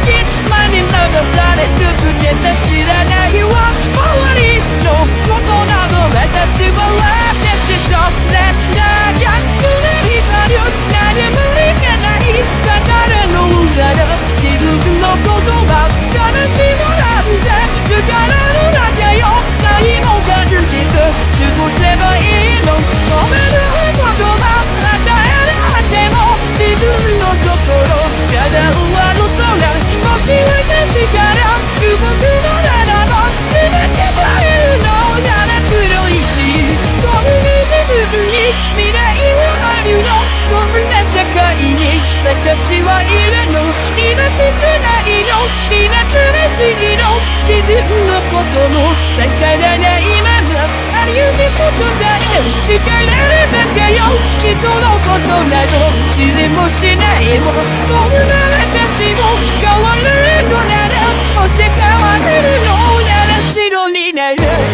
き間に流され続けて知らないわ周りのことなど私は私となやつに光る何もいけない誰の裏だ自分のことが悲しむなんて力の中よ何も感じて過ごせばいいの止めることが与えられても自分の心ただ上の空もし私から動くのならば全てバレるのなら黒いしこんな自分に未来はあるのこんな世界に私はいるのいなくないのいなくらしいの自分のこともわからないままありゆくことだよ力ればかよ人のことなど知りもしないもこんな私も変わるのならもし変われるのなら白になる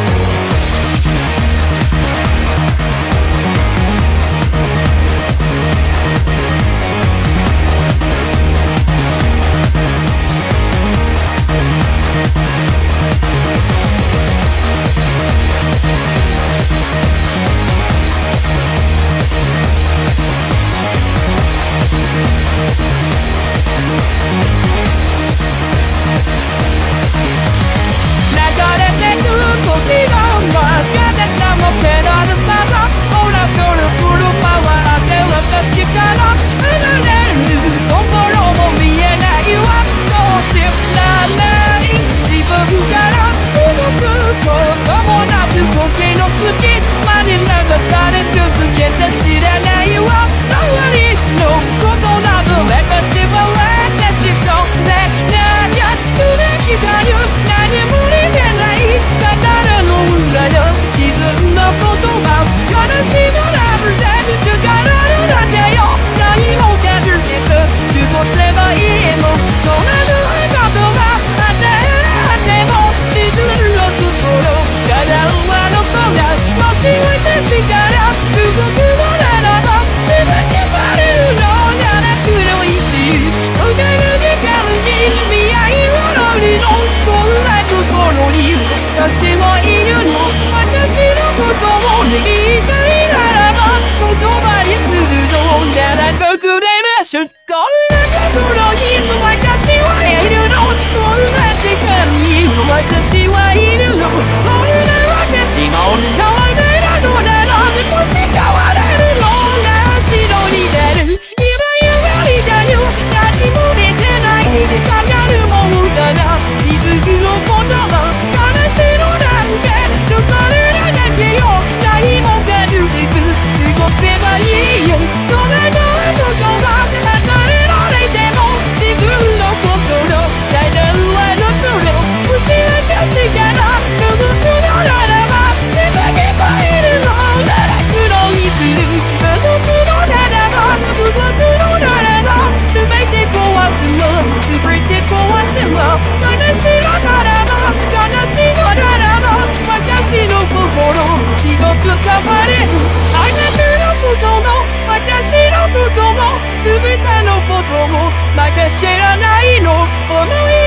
私もいるの私のことを言いたいならば言葉にするのなら隠れましょうこんなところに私はいるのこんな時間に私はいるのこんな私も変わらないのならもし変われるのが白になる今言われたよ何も出てないかかるもんだな自分のことが悲しいのなんて疲れるだけよ何も感じず過ごせばいいよそれのことが離れられても自分の心ただ上の空もし私から動くのならば手がけばいるのなら黒いする動くのならば動くのならば全て壊すの全て壊すの悲しいのならば悲しいのならば私の心仕事変われるあなたのことも私のことも全てのこともまだ知らないの思い